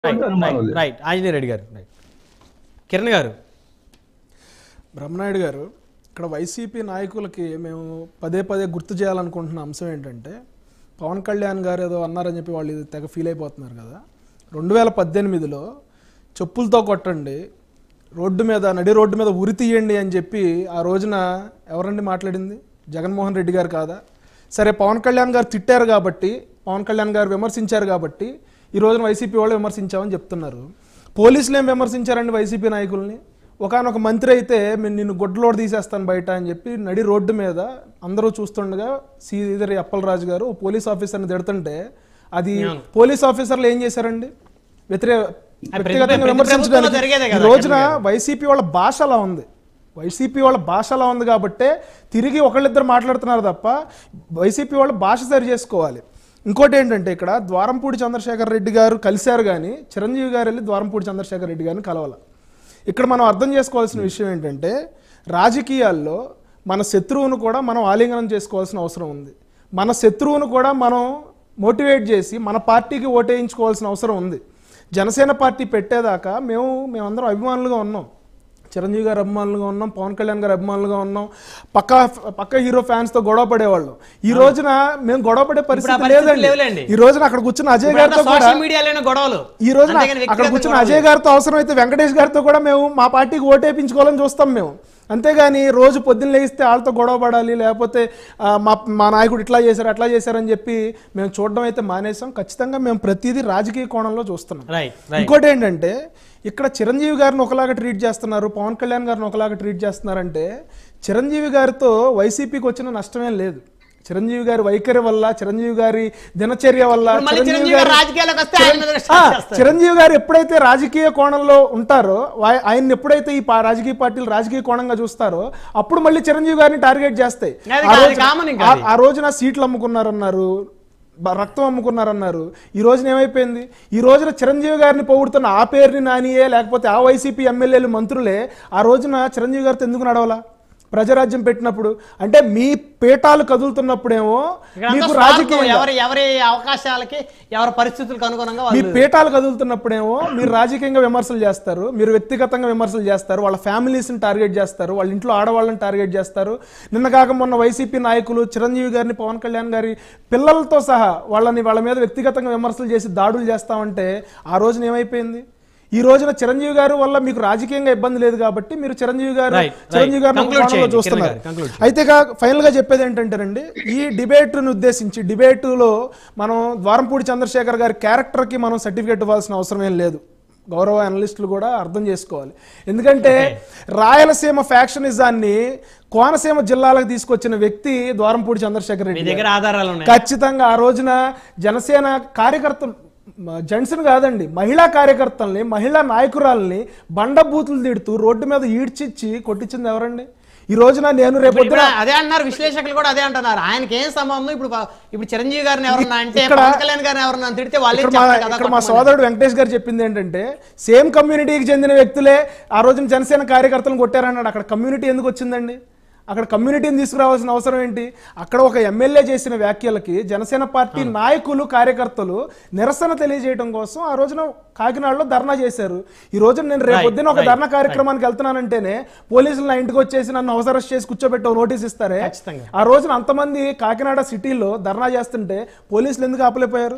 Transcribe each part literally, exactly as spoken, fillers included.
Right Anjaneya Reddy గారు. కిరణ్ గారు. బ్రహ్మనాయుడు గారు, ఇక్కడ వైసీపీ నాయకులకి మేము పదే పదే గుర్తు చేయాలనుకుంటున్న అంశం ఏంటంటే, పవన్ కళ్యాణ్ గారు ఏదో అన్నారని చెప్పి వాళ్ళు ఇది తెగ ఫీల్ అయిపోతున్నారు కదా. రెండు వేల పద్దెనిమిదిలో చెప్పులతో కొట్టండి, రోడ్డు మీద నడి రోడ్డు మీద ఉరి తీయండి అని చెప్పి ఆ రోజున ఎవరండి మాట్లాడింది? జగన్మోహన్ రెడ్డి గారు కాదా? సరే, పవన్ కళ్యాణ్ గారు తిట్టారు కాబట్టి, పవన్ కళ్యాణ్ గారు విమర్శించారు కాబట్టి ఈ రోజున వైసీపీ వాళ్ళు విమర్శించామని చెప్తున్నారు. పోలీసులు ఏం విమర్శించారండి వైసీపీ నాయకుల్ని? ఒకనొక మంత్రి అయితే నేను నిన్ను గొడ్డలోడు తీసేస్తాను బయట అని చెప్పి నడి రోడ్డు మీద అందరూ చూస్తుండగా శ్రీధర్ అప్పలరాజు గారు పోలీస్ ఆఫీసర్ని తిడుతుంటే అది పోలీస్ ఆఫీసర్లు ఏం చేశారండి? వ్యతిరేక వ్యక్తిగతంగా విమర్శించడానికి. ఈ రోజున వైసీపీ వాళ్ళ భాష అలా ఉంది, వైసీపీ వాళ్ళ భాష అలా ఉంది కాబట్టే తిరిగి ఒకళ్ళిద్దరు మాట్లాడుతున్నారు తప్ప వైసీపీ వాళ్ళ భాష సరి చేసుకోవాలి. ఇంకోటి ఏంటంటే, ఇక్కడ ద్వారంపూడి చంద్రశేఖర్ రెడ్డి గారు కలిశారు కానీ చిరంజీవి గారు వెళ్ళి ద్వారంపూడి చంద్రశేఖర్ రెడ్డి గారిని కలవాలి. ఇక్కడ మనం అర్థం చేసుకోవాల్సిన విషయం ఏంటంటే, రాజకీయాల్లో మన శత్రువును కూడా మనం ఆలింగనం చేసుకోవాల్సిన అవసరం ఉంది. మన శత్రువును కూడా మనం మోటివేట్ చేసి మన పార్టీకి ఓటేయించుకోవాల్సిన అవసరం ఉంది. జనసేన పార్టీ పెట్టేదాకా మేము మేమందరం అభిమానులుగా ఉన్నాం, చిరంజీవి గారు అభిమానులుగా ఉన్నాం, పవన్ కళ్యాణ్ గారు అభిమానులుగా ఉన్నాం, పక్క పక్క హీరో ఫ్యాన్స్ తో గొడవ పడేవాళ్ళం. ఈ రోజున మేము గొడవ పడే పరిస్థితి లేదండి. ఈ రోజున అక్కడ కూర్చున్న అజయ్ గారితో కూడా ఈ రోజున అక్కడ కూర్చున్న అజయ్ గారితో అవసరమైతే వెంకటేష్ గారితో కూడా మేము మా పార్టీకి ఓటేపించుకోవాలని చూస్తాం మేము. అంతేగాని రోజు పొద్దున్న లేస్తే వాళ్ళతో గొడవ పడాలి, లేకపోతే మా మా నాయకుడు ఇట్లా చేశారు అట్లా చేశారని చెప్పి మేము చూడడం అయితే మానేసాం. ఖచ్చితంగా మేము ప్రతిదీ రాజకీయ కోణంలో చూస్తున్నాం. ఇంకోటి ఏంటంటే, ఇక్కడ చిరంజీవి గారిని ఒకలాగా ట్రీట్ చేస్తున్నారు, పవన్ కళ్యాణ్ గారిని ఒకలాగా ట్రీట్ చేస్తున్నారంటే చిరంజీవి గారితో వైసీపీకి వచ్చిన నష్టమేం లేదు. చిరంజీవి గారి వైఖరి వల్ల, చిరంజీవి గారి దినచర్య వల్ల, చిరంజీవి గారు ఎప్పుడైతే రాజకీయ కోణంలో ఉంటారో, ఆయన ఎప్పుడైతే ఈ రాజకీయ పార్టీలు రాజకీయ కోణంగా చూస్తారో అప్పుడు మళ్ళీ చిరంజీవి గారిని టార్గెట్ చేస్తాయి. ఆ రోజున సీట్లు అమ్ముకున్నారన్నారు, రక్తం అమ్ముకున్నారన్నారు. ఈ రోజున ఏమైపోయింది? ఈ రోజున చిరంజీవి గారిని పొగుడుతున్న ఆ పేరుని నానియే, లేకపోతే ఆ వైసీపీ ఎమ్మెల్యేలు మంత్రులే ఆ రోజున చిరంజీవి గారితో ఎందుకు నడవాలా? ప్రజారాజ్యం పెట్టినప్పుడు అంటే మీ పీఠాలు కదులుతున్నప్పుడేమో మీకు రాజకీయ ఎవరి అవకాశాలకి ఎవరి పరిస్థితులకు అనుగుణంగా మీ పీఠాలు కదులుతున్నప్పుడేమో మీరు రాజకీయంగా విమర్శలు చేస్తారు, మీరు వ్యక్తిగతంగా విమర్శలు చేస్తారు, వాళ్ళ ఫ్యామిలీస్ని టార్గెట్ చేస్తారు, వాళ్ళ ఇంట్లో ఆడవాళ్ళని టార్గెట్ చేస్తారు. నిన్న కాక మొన్న వైసీపీ నాయకులు చిరంజీవి గారిని, పవన్ కళ్యాణ్ గారి పిల్లలతో సహా వాళ్ళని వాళ్ళ మీద వ్యక్తిగతంగా విమర్శలు చేసి దాడులు చేస్తామంటే ఆ రోజున ఏమైపోయింది? ఈ రోజున చిరంజీవి గారు వల్ల మీకు రాజకీయంగా ఇబ్బంది లేదు కాబట్టి మీరు చిరంజీవి గారు చిరంజీవి గారిని చూస్తున్నారు. అయితే ఫైనల్ గా చెప్పేది ఏంటంటేనండి, ఈ డిబేట్ను ఉద్దేశించి డిబేటులో మనం ద్వారంపూడి చంద్రశేఖర్ గారి క్యారెక్టర్ కి మనం సర్టిఫికేట్ ఇవ్వాల్సిన అవసరం ఏం లేదు. గౌరవ అనలిస్టులు కూడా అర్థం చేసుకోవాలి. ఎందుకంటే రాయలసీమ ఫ్యాక్షనిజాన్ని కోనసీమ జిల్లాలకు తీసుకొచ్చిన వ్యక్తి ద్వారంపూడి చంద్రశేఖర్ రెడ్డి. ఖచ్చితంగా ఆ రోజున జనసేన కార్యకర్తలు, జెంట్స్ని కాదండి, మహిళా కార్యకర్తల్ని, మహిళా నాయకురాలని బండబూతులు తిడుతూ రోడ్డు మీద ఈడ్చిచ్చి కొట్టించింది ఎవరండి? ఈ రోజున నేను రేపు అదే అన్నారు, విశ్లేషకులు కూడా అదే అంటున్నారు. ఆయనకి ఏం సంబంధం? ఇప్పుడు ఇప్పుడు చిరంజీవి గారిని ఎవరన్నా అంటే, పవన్ కళ్యాణ్ గారిని ఎవరన్నా తిడితే వాళ్ళు ఇక్కడ మా సోదరుడు వెంకటేష్ గారు చెప్పింది ఏంటంటే, సేమ్ కమ్యూనిటీకి చెందిన వ్యక్తులే ఆ రోజున జనసేన కార్యకర్తలను కొట్టారన్నాడు. అక్కడ కమ్యూనిటీ ఎందుకు వచ్చిందండి? అక్కడ కమ్యూనిటీని తీసుకురావాల్సిన అవసరం ఏంటి? అక్కడ ఒక ఎమ్మెల్యే చేసిన వ్యాఖ్యలకి జనసేన పార్టీ నాయకులు, కార్యకర్తలు నిరసన తెలియజేయడం కోసం ఆ రోజున కాకినాడలో ధర్నా చేశారు. ఈ రోజున నేను రేపు పొద్దున ఒక ధర్నా కార్యక్రమానికి వెళ్తున్నానంటేనే పోలీసులు నా ఇంటికి వచ్చేసి నన్ను హౌస్ అరెస్ట్ చేసి కూర్చోబెట్టి నోటీస్ ఇస్తారే. ఆ రోజున అంతమంది కాకినాడ సిటీలో ధర్నా చేస్తుంటే పోలీసులు ఎందుకు ఆపలేకపోయారు?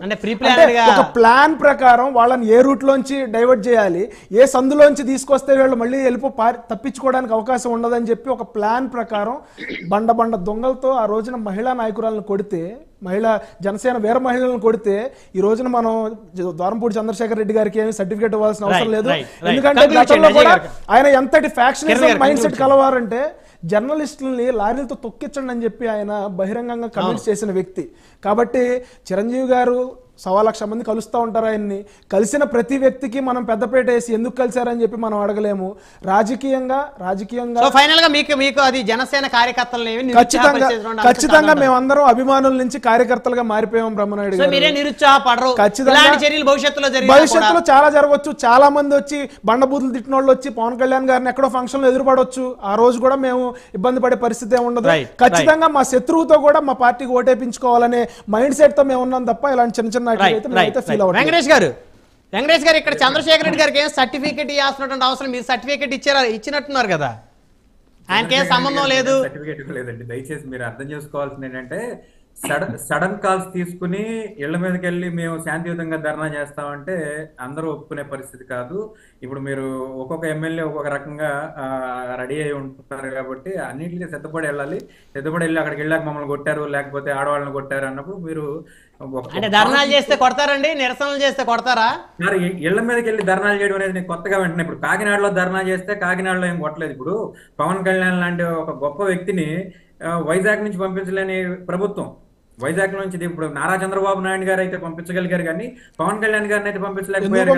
ఒక ప్లాన్ ప్రకారం వాళ్ళని ఏ రూట్ లోంచి డైవర్ట్ చేయాలి, ఏ సందులోంచి తీసుకొస్తే వీళ్ళు మళ్ళీ వెళ్ళిపో తప్పించుకోవడానికి అవకాశం ఉండదని చెప్పి ఒక ప్లాన్ ప్రకారం బండ బండ దొంగలతో ఆ రోజున మహిళా నాయకురాలను కొడితే, మహిళా జనసేన వేరే మహిళలను కొడితే ఈ రోజున మనం ద్వారంపూడి చంద్రశేఖర్ రెడ్డి గారికి ఏమి సర్టిఫికేట్ ఇవ్వాల్సిన అవసరం లేదు. ఎందుకంటే గతంలో కూడా ఆయన ఎంతటి ఫ్యాక్షనిజం మైండ్ సెట్ కలవారంటే జర్నలిస్టులని లారీలతో తొక్కించండి అని చెప్పి ఆయన బహిరంగంగా కమెంట్స్ చేసిన వ్యక్తి. కాబట్టి చిరంజీవి గారు సవా లక్ష మంది కలుస్తూ ఉంటారు. ఆయన్ని కలిసిన ప్రతి వ్యక్తికి మనం పెద్దపేట వేసి ఎందుకు కలిశారని చెప్పి మనం అడగలేము. రాజకీయంగా రాజకీయంగా ఫైనల్ గా మీకు మీకు అది జనసేన కార్యకర్తలు ఖచ్చితంగా ఖచ్చితంగా మేమందరం అభిమానుల నుంచి కార్యకర్తలుగా మారిపోయాం. బ్రహ్మనాయుడు గారు నిరుత్సాహపడరు, భవిష్యత్తులో భవిష్యత్తులో చాలా జరగవచ్చు. చాలా మంది వచ్చి బండబూతులు తిట్టిన వాళ్ళు వచ్చి పవన్ కళ్యాణ్ గారిని ఎక్కడో ఫంక్షన్ లో ఎదురుపడవచ్చు. ఆ రోజు కూడా మేము ఇబ్బంది పడే పరిస్థితి ఏమి ఉండదు. ఖచ్చితంగా మా శత్రువుతో కూడా మా పార్టీకి ఓటేపించుకోవాలనే మైండ్ సెట్ తో మేము ఉన్నాం తప్ప ఇలాంటి చిన్న చిన్న వెంకటేష్ గారు వెంకటేష్ గారు ఇక్కడ చంద్రశేఖర్ రెడ్డి గారికి ఏం సర్టిఫికేట్ ఇవ్వాల్సినటువంటి అవసరం, మీరు సర్టిఫికేట్ ఇచ్చారా, ఇచ్చినట్టున్నారు కదా, ఆయనకేం సంబంధం లేదు. సర్టిఫికేట్ లేదండి. దయచేసి మీరు అర్థం చేసుకోవాల్సింది ఏంటంటే సడన్ సడన్ కాల్స్ తీసుకుని ఇళ్ల మీదకి వెళ్ళి మేము శాంతియుతంగా ధర్నా చేస్తామంటే అందరూ ఒప్పుకునే పరిస్థితి కాదు. ఇప్పుడు మీరు ఒక్కొక్క ఎమ్మెల్యే ఒక్కొక్క రకంగా రెడీ అయి ఉంటారు కాబట్టి అన్నింటినీ సిద్ధపడి వెళ్ళాలి. సిద్ధపడి వెళ్ళి అక్కడికి వెళ్ళాక మమ్మల్ని కొట్టారు లేకపోతే ఆడవాళ్ళని కొట్టారు అన్నప్పుడు మీరు అంటే ధర్నాలు చేస్తే కొడతారండి, నిరసనలు చేస్తే కొడతారా? మరి ఇళ్ల మీదకి వెళ్ళి ధర్నాలు చేయడం అనేది నేను కొత్తగా వెంటనే ఇప్పుడు కాకినాడలో ధర్నా చేస్తే కాకినాడలో ఏం కొట్టలేదు. ఇప్పుడు పవన్ కళ్యాణ్ లాంటి ఒక గొప్ప వ్యక్తిని వైజాగ్ నుంచి పంపించలేని ప్రభుత్వం, వైజాగ్ నుంచి ఇప్పుడు నారా చంద్రబాబు నాయుడు గారు అయితే పంపించగలిగారు కానీ పవన్ కళ్యాణ్ గారిని అయితే పంపించలేకపోయారు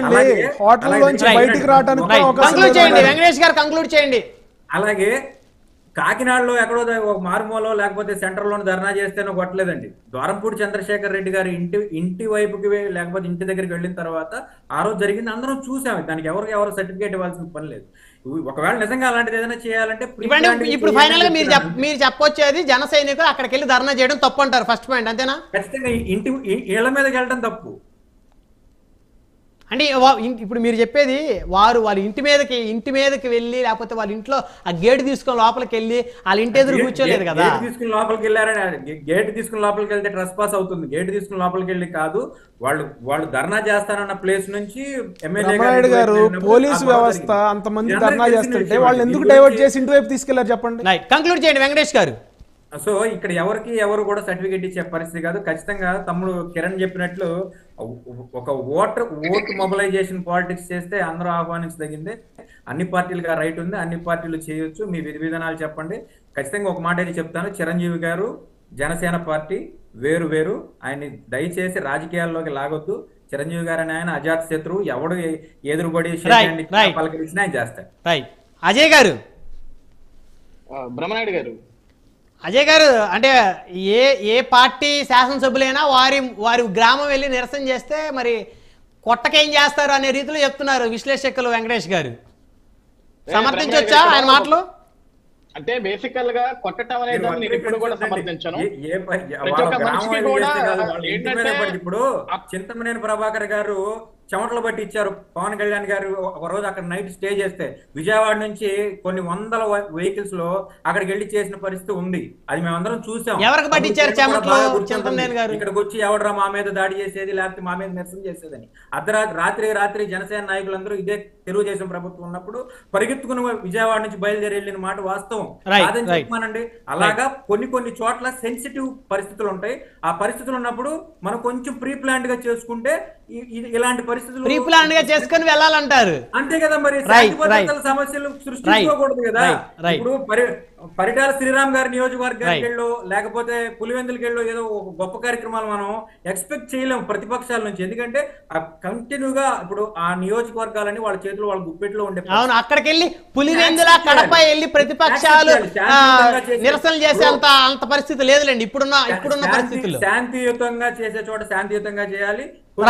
కదా. అలాగే కాకినాడలో ఎక్కడో ఒక మారుమూలో లేకపోతే సెంటర్ లోనే ధర్నా చేస్తేనో కొట్టలేదండి. ద్వారంపూడి చంద్రశేఖర్ రెడ్డి గారు ఇంటి ఇంటి వైపుకి లేకపోతే ఇంటి దగ్గరికి వెళ్ళిన తర్వాత ఆ రోజు జరిగింది అందరం చూసాము. దానికి ఎవరికి ఎవరు సర్టిఫికేట్ ఇవ్వాల్సిన పని లేదు. ఒకవేళ నిజంగా అలాంటిది ఏదైనా చేయాలంటే ఇప్పుడు ఫైనల్ గా మీరు మీరు చెప్పొచ్చేది జన సైనికులు అక్కడికి వెళ్ళి ధర్నా చేయడం తప్పు అంటారు, ఫస్ట్ పాయింట్ అంతేనా? ఖచ్చితంగా ఇంటి ఇళ్ల మీదకి వెళ్ళడం తప్పు అంటే ఇప్పుడు మీరు చెప్పేది వారు వాళ్ళ ఇంటి మీదకి ఇంటి మీదకి వెళ్ళి లేకపోతే వాళ్ళ ఇంట్లో ఆ గేట్ తీసుకుని లోపలికి వెళ్ళి వాళ్ళ ఇంటి ఎదురు కూర్చోలేదు కదా. తీసుకుని లోపలికి వెళ్ళారని గేట్ తీసుకుని లోపలికి వెళ్తే ట్రెస్ పాస్ అవుతుంది. గేట్ తీసుకుని లోపలికి వెళ్ళి కాదు, వాళ్ళు వాళ్ళు ధర్నా చేస్తారన్న ప్లేస్ నుంచి ఎమ్మెల్యే గారు పోలీసు వ్యవస్థ అంతమంది ధర్నా చేస్తుంటే వాళ్ళు ఎందుకు డైవర్ట్ చేసి ఇంటి వైపు తీసుకెళ్లారు చెప్పండి. కంక్లూడ్ చేయండి వెంకటేష్ గారు. సో ఇక్కడ ఎవరికి ఎవరు కూడా సర్టిఫికేట్ ఇచ్చే పరిస్థితి కాదు. ఖచ్చితంగా తమ్ముడు కిరణ్ చెప్పినట్లు ఒక ఓటర్ ఓట్ మొబిలైజేషన్ పాలిటిక్స్ చేస్తే అందరూ ఆహ్వానించదగిందే. అన్ని పార్టీలుగా రైట్ ఉంది, అన్ని పార్టీలు చేయొచ్చు. మీ విధి విధానాలు చెప్పండి. ఖచ్చితంగా ఒక మాట అయితే చెప్తాను, చిరంజీవి గారు జనసేన పార్టీ వేరు వేరు. ఆయన్ని దయచేసి రాజకీయాల్లోకి లాగొద్దు. చిరంజీవి గారు అని ఆయన అజాత్ శత్రువు, ఎవడు ఎదురుబడి పలకరించినా ఆయన చేస్తాడు. అజయ్ గారు, బ్రహ్మనాయుడు గారు అజయ్ గారు అంటే ఏ ఏ పార్టీ శాసనసభ్యులైనా వారి వారి గ్రామం వెళ్ళి నిరసన చేస్తే మరి కొట్టకేం చేస్తారు అనే రీతిలో చెప్తున్నారు విశ్లేషకులు. వెంకటేష్ గారు సమర్థించొచ్చా ఆయన మాటలు? అంటే బేసికల్ గా కొట్టడం అనేది నేను ఇప్పుడు కూడా సమర్థించాను. ప్రతి ఒక్క మనిషికి కూడా ఏంటంటే ఇప్పుడు చింతమనేని ప్రభాకర్ గారు చెమటలు బట్టి ఇచ్చారు. పవన్ కళ్యాణ్ గారు ఒక రోజు అక్కడ నైట్ స్టే చేస్తే విజయవాడ నుంచి కొన్ని వందల వెహికల్స్ లో అక్కడికి వెళ్ళి చేసిన పరిస్థితి ఉంది. అది మేమందరం చూసాం. ఎవరికి పట్టించారు చెమటలు? చింతమనేని గారు ఇక్కడికి వచ్చి ఎవడరా మా మీద దాడి చేసేది లేకపోతే మా మీద నిరసన చేసేదని అర్ధరాత్రి రాత్రి రాత్రి జనసేన నాయకులందరూ ఇదే తెలుగుదేశం ప్రభుత్వం ఉన్నప్పుడు పరిగెత్తుకుని విజయవాడ నుంచి బయలుదేరి వెళ్ళిన మాట వాస్తవం కాదని చెప్పానండి. అలాగా కొన్ని కొన్ని చోట్ల సెన్సిటివ్ పరిస్థితులు ఉంటాయి. ఆ పరిస్థితులు ఉన్నప్పుడు మనం కొంచెం ప్రీ ప్లాన్డ్ గా చేసుకుంటే ఇలాంటి పరిస్థితులు ప్రీ ప్లాన్డ్ గా చేసుకుని వెళ్ళాలంటారు. అంతే కదా, మరి సమస్యలు సృష్టించుకోకూడదు కదా. ఇప్పుడు పరిటాల శ్రీరామ్ గారి నియోజకవర్గానికి వెళ్ళో లేకపోతే పులివెందులకి వెళ్ళో ఏదో ఒక గొప్ప కార్యక్రమాలు మనం ఎక్స్పెక్ట్ చేయలేము ప్రతిపక్షాల నుంచి. ఎందుకంటే కంటిన్యూగా ఇప్పుడు ఆ నియోజకవర్గాలని వాళ్ళ చేతిలో వాళ్ళ గుప్పెట్లో ఉండే. అవును, అక్కడికి వెళ్ళి పులివెందుల కడప వెళ్ళి ప్రతిపక్షాలు నిరసనలు చేసే అంత అంత పరిస్థితి లేదులేండి ఇప్పుడున్న ఇప్పుడున్న పరిస్థితుల్లో. శాంతియుతంగా చేసే చోట శాంతియుతంగా చేయాలి.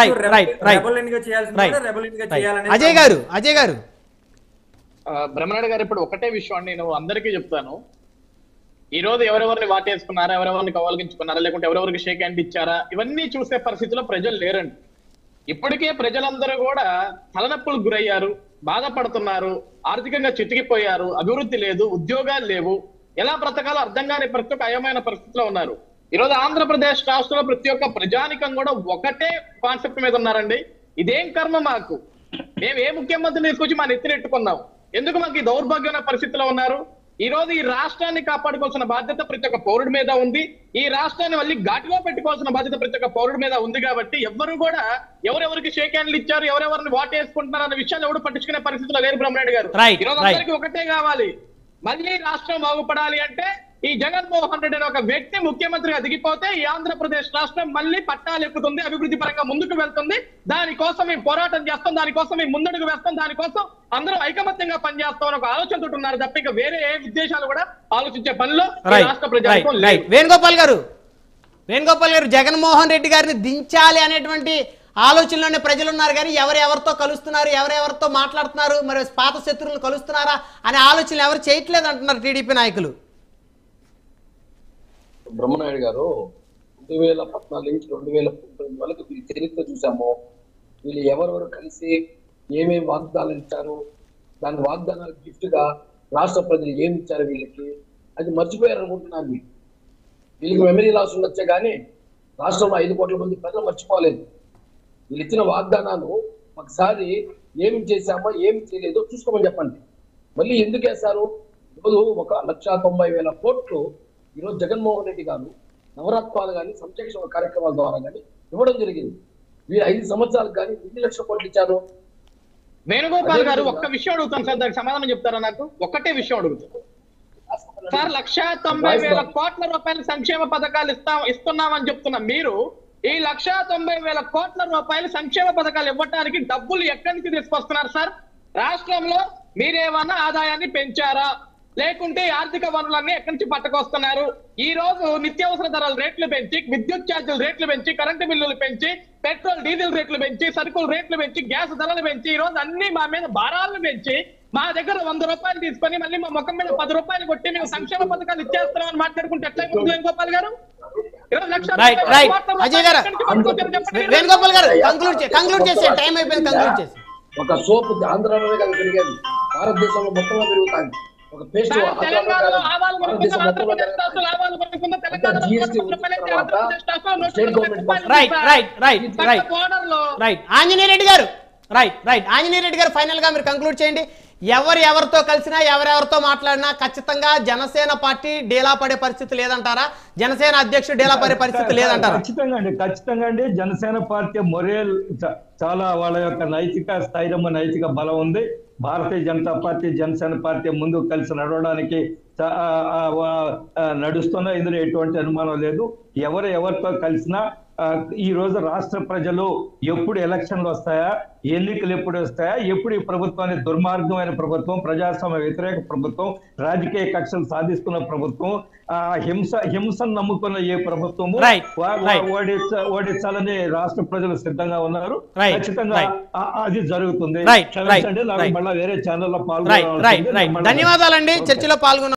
అజయ్ గారు అజయ్ గారు బ్రహ్మనాయుడు గారు ఇప్పుడు ఒకటే విషయం నేను అందరికీ చెప్తాను. ఈ రోజు ఎవరెవరిని వాటేసుకున్నారా, ఎవరెవరిని కవలించుకున్నారా, లేకుంటే ఎవరెవరికి షేక్ హ్యాండ్ ఇచ్చారా, ఇవన్నీ చూసే పరిస్థితిలో ప్రజలు లేరండి. ఇప్పటికే ప్రజలందరూ కూడా తలనొప్పులకు గురయ్యారు, బాధపడుతున్నారు, ఆర్థికంగా చితికిపోయారు, అభివృద్ధి లేదు, ఉద్యోగాలు లేవు, ఎలా బ్రతకాలో అర్థం కాని ప్రతి ఒక్క అయమైన పరిస్థితిలో ఉన్నారు. ఈ రోజు ఆంధ్రప్రదేశ్ రాష్ట్రంలో ప్రతి ఒక్క ప్రజానికం కూడా ఒకటే కాన్సెప్ట్ మీద ఉన్నారండి. ఇదేం కర్మ మాకు, మేము ఏ ముఖ్యమంత్రిని తీసుకొచ్చి మా నెత్తినెట్టుకున్నాం, ఎందుకు మాకు ఈ దౌర్భాగ్యమైన పరిస్థితిలో ఉన్నారు? ఈ రోజు ఈ రాష్ట్రాన్ని కాపాడుకోవాల్సిన బాధ్యత ప్రతి ఒక్క పౌరుడి మీద ఉంది. ఈ రాష్ట్రాన్ని మళ్ళీ ఘాటుగా పెట్టుకోవాల్సిన బాధ్యత ప్రతి ఒక్క పౌరుడి మీద ఉంది. కాబట్టి ఎవరు కూడా ఎవరెవరికి షేక్ హ్యాండ్లు ఇచ్చారు, ఎవరెవరిని వాట్ వేసుకుంటున్నారు అన్న విషయాలు ఎవరు పట్టించుకునే పరిస్థితిలో లేరు బ్రహ్మనాయుడు గారు. ఈ రోజు అందరికీ ఒకటే కావాలి, మళ్ళీ రాష్ట్రం బాగుపడాలి అంటే ఈ జగన్మోహన్ రెడ్డి అనే ఒక వ్యక్తి ముఖ్యమంత్రిగా దిగిపోతే ఈ ఆంధ్రప్రదేశ్ రాష్ట్రం మళ్ళీ పట్టాలు ఎక్కుతుంది, అభివృద్ధి పరంగా ముందుకు వెళ్తుంది. దానికోసం మేము పోరాటం చేస్తాం, దానికోసం మేము ముందడుగు వేస్తాం, దానికోసం అందరూ ఐకమత్యంగా పనిచేస్తాం ఒక ఆలోచనతో ఉన్నారు తప్ప ఇంకా వేరే ఏ ఉద్దేశాలు కూడా ఆలోచించే పనిలో రాష్ట్ర ప్రజలకు లేదు. వేణుగోపాల్ గారు వేణుగోపాల్ గారు జగన్మోహన్ రెడ్డి గారిని దించాలి అనేటువంటి ఆలోచనలోనే ప్రజలు ఉన్నారు కానీ ఎవరెవరితో కలుస్తున్నారు, ఎవరెవరితో మాట్లాడుతున్నారు, మరి పాత శత్రువులను కలుస్తున్నారా అనే ఆలోచనలు ఎవరు చేయట్లేదు అంటున్నారు టీడీపీ నాయకులు. బ్రహ్మనాయుడు గారు రెండు వేల పద్నాలుగు నుంచి రెండు వేల పంతొమ్మిది వరకు చరిత్ర చూసాము. వీళ్ళు ఎవరెవరు కలిసి ఏమేమి వాగ్దానాలు ఇచ్చారు, దాని వాగ్దానాలు గిఫ్ట్ గా రాష్ట్ర ప్రజలు ఏమి ఇచ్చారు వీళ్ళకి, అది మర్చిపోయారు అనుకుంటున్నాను. మీరు వీళ్ళకి మెమరీ లాస్ ఉండొచ్చే కానీ రాష్ట్రంలో ఐదు కోట్ల మంది ప్రజలు మర్చిపోలేదు. వీళ్ళు ఇచ్చిన వాగ్దానాలు ఒకసారి ఏమి చేశామో ఏమి చేయలేదో చూసుకోమని చెప్పండి. మళ్ళీ ఎందుకు వేశారు? ఈరోజు ఒక లక్ష తొంభై వేల కోట్లు ఈరోజు జగన్మోహన్ రెడ్డి గారు నవరత్నాలు కానీ సంక్షేమ కార్యక్రమాల ద్వారా కానీ ఇవ్వడం జరిగింది. వీరు ఐదు సంవత్సరాలకు కానీ ఎన్ని లక్షల కోట్లు ఇచ్చారు? వేణుగోపాల్ గారు ఒక్క విషయం అడుగుతాను సార్, దానికి సమాధానం చెప్తారా? నాకు ఒక్కటే విషయం అడుగుతాను సార్. లక్ష తొంభై వేల కోట్ల రూపాయల సంక్షేమ పథకాలు ఇస్తా ఇస్తున్నామని చెప్తున్నా మీరు, ఈ లక్ష తొంభై వేల కోట్ల రూపాయల సంక్షేమ పథకాలు ఇవ్వడానికి డబ్బులు ఎక్కడి నుంచి తీసుకొస్తున్నారు సార్? రాష్ట్రంలో మీరేమన్నా ఆదాయాన్ని పెంచారా, లేకుంటే ఆర్థిక వనరులన్నీ ఎక్కడి నుంచి పట్టుకొస్తున్నారు? ఈ రోజు నిత్యావసర ధరల రేట్లు పెంచి, విద్యుత్ ఛార్జీలు రేట్లు పెంచి, కరెంటు బిల్లులు పెంచి, పెట్రోల్ డీజిల్ రేట్లు పెంచి, సరుకుల రేట్లు పెంచి, గ్యాస్ ధరలు పెంచి, ఈ రోజు అన్ని మా మీద భారాలను పెంచి, మా దగ్గర వంద రూపాయలు తీసుకొని మళ్ళీ మా ముఖం మీద పది రూపాయలు కొట్టి మేము సంక్షేమ పథకాలు ఇచ్చేస్తున్నామని మాట్లాడుకుంటే ఎట్లా వేణుగోపాల్ గారు? రైట్ రైట్ అజయ్ గారు, వేణుగోపాల్ గారు కంక్లూడ్ కంక్లూడ్ చేసే టైం అయిపోయింది, కంక్లూడ్ చేసి. ఒక సోపు ఆంధ్రాలోనే కదా పెరిగేది, భారతదేశంలో మొత్తంలో పెరుగుతాయి. ఒక paste right right right right right Anjaneya Reddy గారు, రైట్ రైట్ ఆంజనేయ రెడ్డి గారు ఫైనల్ గా మీరు కంక్లూడ్ చేయండి. ఎవరు ఎవరితో కలిసినా ఎవరెవరితో మాట్లాడినా ఖచ్చితంగా జనసేన పార్టీ డేలా పడే పరిస్థితి లేదంటారా? జనసేన అధ్యక్షుడు డేలా పడే పరిస్థితి లేదంటారా? ఖచ్చితంగా అండి, ఖచ్చితంగా అండి. జనసేన పార్టీ మొరేల్ చాలా, వాళ్ళ యొక్క నైతిక స్థైర్యం, నైతిక బలం ఉంది. భారతీయ జనతా పార్టీ జనసేన పార్టీ ముందుకు కలిసి నడవడానికి నడుస్తున్నా, ఇందులో ఎటువంటి అనుమానం లేదు. ఎవరు ఎవరితో కలిసినా ఈ రోజు రాష్ట్ర ప్రజలు ఎప్పుడు ఎలక్షన్లు వస్తాయా, ఎన్నికలు ఎప్పుడు వస్తాయా, ఎప్పుడు ఈ ప్రభుత్వాన్ని దుర్మార్గమైన ప్రభుత్వం, ప్రజాస్వామ్య వ్యతిరేక ప్రభుత్వం, రాజకీయ కక్షలు సాధిస్తున్న ప్రభుత్వం, ఆ హింస హింసను నమ్ముకున్న ఏ ప్రభుత్వము ఓడించాలని రాష్ట్ర ప్రజలు సిద్ధంగా ఉన్నారు. ఖచ్చితంగా అది జరుగుతుంది. మళ్ళీ వేరే ఛానల్లో పాల్గొనాలి. ధన్యవాదాలండి చర్చలో పాల్గొన్న